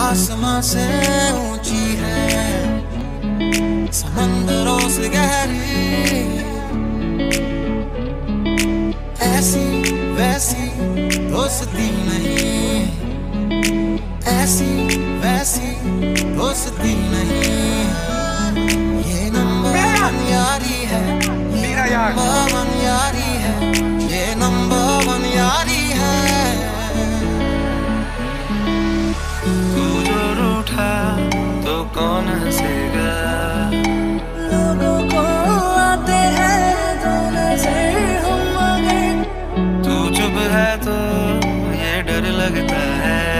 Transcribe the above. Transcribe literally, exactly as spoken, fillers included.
आसमां से ऊंची है, समंदरों से गहरी, ऐसी वैसी दोस्ती नहीं, ऐसी वैसी दोस्ती नहीं। ये नंबर वन यारी है, ये नंबर वन यारी है, ये नंबर वन यारी है। तू जो रूठा तो कौन हंसेगा, लोगों को आते हैं तो नजर हम मगर, तू चुप है तो ये डर लगता है।